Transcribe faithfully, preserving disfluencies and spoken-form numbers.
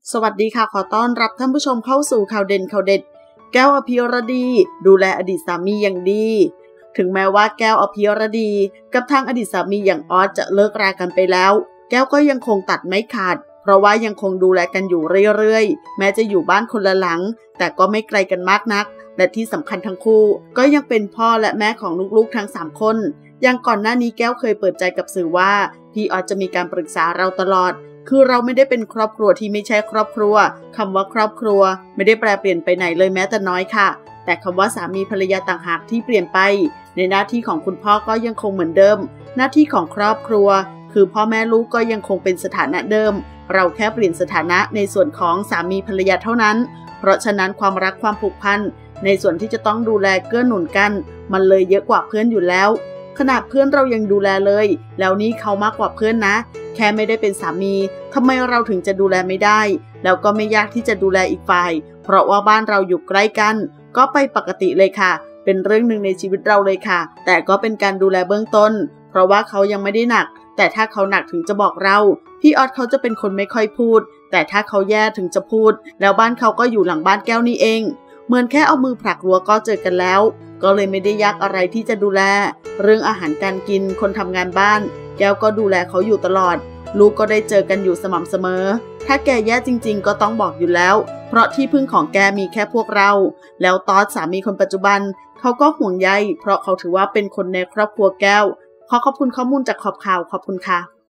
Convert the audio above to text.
สวัสดีค่ะขอต้อนรับท่านผู้ชมเข้าสู่ข่าวเด่นข่าวเด็ดแก้วอภิรดีดูแลอดีตสามีอย่างดีถึงแม้ว่าแก้วอภิรดีกับทางอดีตสามีอย่างออสจะเลิกรากันไปแล้วแก้วก็ยังคงตัดไม่ขาดเพราะว่ายังคงดูแลกันอยู่เรื่อยๆแม้จะอยู่บ้านคนละหลังแต่ก็ไม่ไกลกันมากนักและที่สำคัญทั้งคู่ก็ยังเป็นพ่อและแม่ของลูกๆทั้งสามคนอย่างก่อนหน้านี้แก้วเคยเปิดใจกับสื่อว่าพี่ออสจะมีการปรึกษาเราตลอดคือเราไม่ได้เป็นครอบครัวที่ไม่ใช่ครอบครัวคำว่าครอบครัวไม่ได้แปลเปลี่ยนไปไหนเลยแม้แต่น้อยค่ะแต่คำว่าสามีภรรยาต่างหากที่เปลี่ยนไปในหน้าที่ของคุณพ่อก็ยังคงเหมือนเดิมหน้าที่ของครอบครัวคือพ่อแม่ลูกก็ยังคงเป็นสถานะเดิมเราแค่เปลี่ยนสถานะในส่วนของสามีภรรยาเท่านั้นเพราะฉะนั้นความรักความผูกพันในส่วนที่จะต้องดูแลเกื้อหนุนกันมันเลยเยอะกว่าเพื่อนอยู่แล้วขนาดเพื่อนเรายังดูแลเลยแล้วนี่เขามากกว่าเพื่อนนะแค่ไม่ได้เป็นสามีทำไมเราถึงจะดูแลไม่ได้แล้วก็ไม่ยากที่จะดูแลอีกฝ่ายเพราะว่าบ้านเราอยู่ใกล้กันก็ไปปกติเลยค่ะเป็นเรื่องหนึ่งในชีวิตเราเลยค่ะแต่ก็เป็นการดูแลเบื้องต้นเพราะว่าเขายังไม่ได้หนักแต่ถ้าเขาหนักถึงจะบอกเราพี่ออสเขาจะเป็นคนไม่ค่อยพูดแต่ถ้าเขาแย่ถึงจะพูดแล้วบ้านเขาก็อยู่หลังบ้านแก้วนี่เองเหมือนแค่เอามือผลักรั้วก็เจอกันแล้วก็เลยไม่ได้ยากอะไรที่จะดูแลเรื่องอาหารการกินคนทำงานบ้านแก้วก็ดูแลเขาอยู่ตลอดลูกก็ได้เจอกันอยู่สม่ำเสมอถ้าแกแย่จริงๆก็ต้องบอกอยู่แล้วเพราะที่พึ่งของแกมีแค่พวกเราแล้วตอสสามีคนปัจจุบันเขาก็ห่วงใยเพราะเขาถือว่าเป็นคนในครอบครัวแก้วขอขอบคุณข้อมูลจากขอบข่าวขอบคุณค่ะ